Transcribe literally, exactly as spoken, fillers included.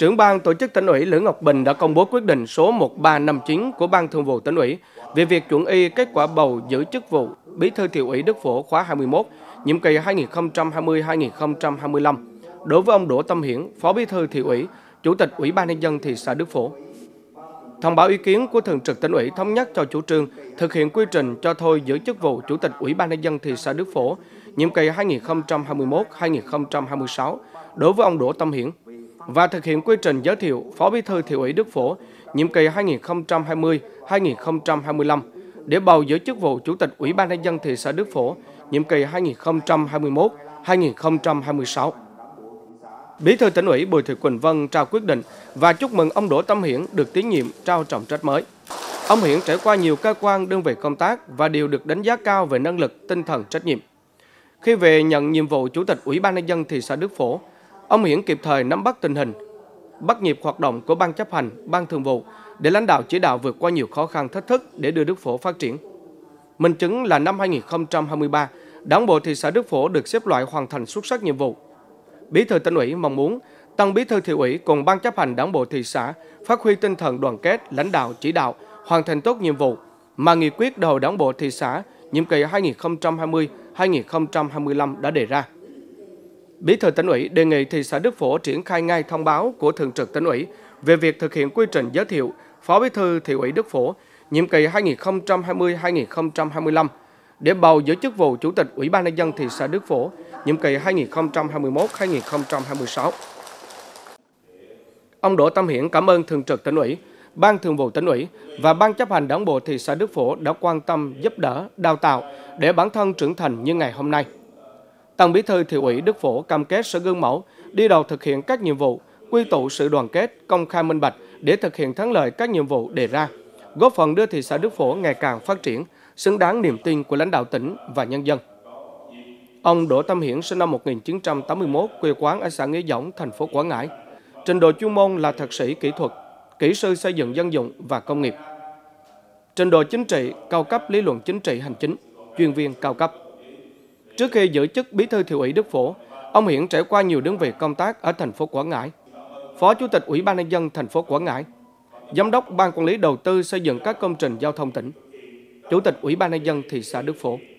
Trưởng ban tổ chức tỉnh ủy Lữ Ngọc Bình đã công bố quyết định số một ba năm chín của Ban Thường vụ tỉnh ủy về việc chuẩn y kết quả bầu giữ chức vụ Bí thư Thị ủy Đức Phổ khóa hai mươi mốt, nhiệm kỳ hai nghìn không trăm hai mươi đến hai nghìn không trăm hai mươi lăm, đối với ông Đỗ Tâm Hiển, Phó Bí thư Thị ủy, Chủ tịch Ủy ban nhân dân thị xã Đức Phổ. Thông báo ý kiến của Thường trực Tỉnh ủy thống nhất cho chủ trương thực hiện quy trình cho thôi giữ chức vụ Chủ tịch Ủy ban nhân dân thị xã Đức Phổ, nhiệm kỳ hai nghìn không trăm hai mươi mốt đến hai nghìn không trăm hai mươi sáu đối với ông Đỗ Tâm Hiển và thực hiện quy trình giới thiệu Phó Bí thư Thị ủy Đức Phổ, nhiệm kỳ hai nghìn không trăm hai mươi đến hai nghìn không trăm hai mươi lăm để bầu giữ chức vụ Chủ tịch Ủy ban nhân dân thị xã Đức Phổ, nhiệm kỳ hai nghìn không trăm hai mươi mốt đến hai nghìn không trăm hai mươi sáu. Bí thư Tỉnh ủy Bùi Thị Quỳnh Vân trao quyết định và chúc mừng ông Đỗ Tâm Hiển được tín nhiệm trao trọng trách mới. Ông Hiển trải qua nhiều cơ quan đơn vị công tác và đều được đánh giá cao về năng lực, tinh thần, trách nhiệm. Khi về nhận nhiệm vụ Chủ tịch Ủy ban nhân dân thị xã Đức Phổ, ông Hiển kịp thời nắm bắt tình hình, bắt nhịp hoạt động của Ban chấp hành, Ban Thường vụ để lãnh đạo chỉ đạo vượt qua nhiều khó khăn thách thức để đưa Đức Phổ phát triển. Minh chứng là năm hai nghìn không trăm hai mươi ba, Đảng bộ thị xã Đức Phổ được xếp loại hoàn thành xuất sắc nhiệm vụ. Bí thư Tỉnh ủy mong muốn Tân Bí thư Thị ủy cùng Ban chấp hành Đảng bộ thị xã phát huy tinh thần đoàn kết, lãnh đạo chỉ đạo, hoàn thành tốt nhiệm vụ mà nghị quyết đại hội Đảng bộ thị xã nhiệm kỳ hai nghìn không trăm hai mươi đến hai nghìn không trăm hai mươi lăm đã đề ra. Bí thư Tỉnh ủy đề nghị thị xã Đức Phổ triển khai ngay thông báo của Thường trực Tỉnh ủy về việc thực hiện quy trình giới thiệu Phó Bí thư Thị ủy Đức Phổ, nhiệm kỳ hai nghìn không trăm hai mươi đến hai nghìn không trăm hai mươi lăm để bầu giữ chức vụ Chủ tịch Ủy ban nhân dân thị xã Đức Phổ, nhiệm kỳ hai nghìn không trăm hai mươi mốt đến hai nghìn không trăm hai mươi sáu. Ông Đỗ Tâm Hiển cảm ơn Thường trực Tỉnh ủy, Ban Thường vụ Tỉnh ủy và Ban chấp hành Đảng bộ thị xã Đức Phổ đã quan tâm, giúp đỡ, đào tạo để bản thân trưởng thành như ngày hôm nay. Tân Bí thư Thị ủy Đức Phổ cam kết sẽ gương mẫu, đi đầu thực hiện các nhiệm vụ, quy tụ sự đoàn kết, công khai minh bạch để thực hiện thắng lợi các nhiệm vụ đề ra, góp phần đưa thị xã Đức Phổ ngày càng phát triển, xứng đáng niềm tin của lãnh đạo tỉnh và nhân dân. Ông Đỗ Tâm Hiển sinh năm một nghìn chín trăm tám mươi mốt, quê quán ở xã Nghĩa Dõng, thành phố Quảng Ngãi. Trình độ chuyên môn là thạc sĩ kỹ thuật, kỹ sư xây dựng dân dụng và công nghiệp. Trình độ chính trị cao cấp lý luận chính trị hành chính, chuyên viên cao cấp. Trước khi giữ chức Bí thư Thị ủy Đức Phổ, ông Hiển trải qua nhiều đơn vị công tác ở thành phố Quảng Ngãi, Phó Chủ tịch Ủy ban nhân dân thành phố Quảng Ngãi, Giám đốc Ban Quản lý Đầu tư xây dựng các công trình giao thông tỉnh, Chủ tịch Ủy ban nhân dân thị xã Đức Phổ.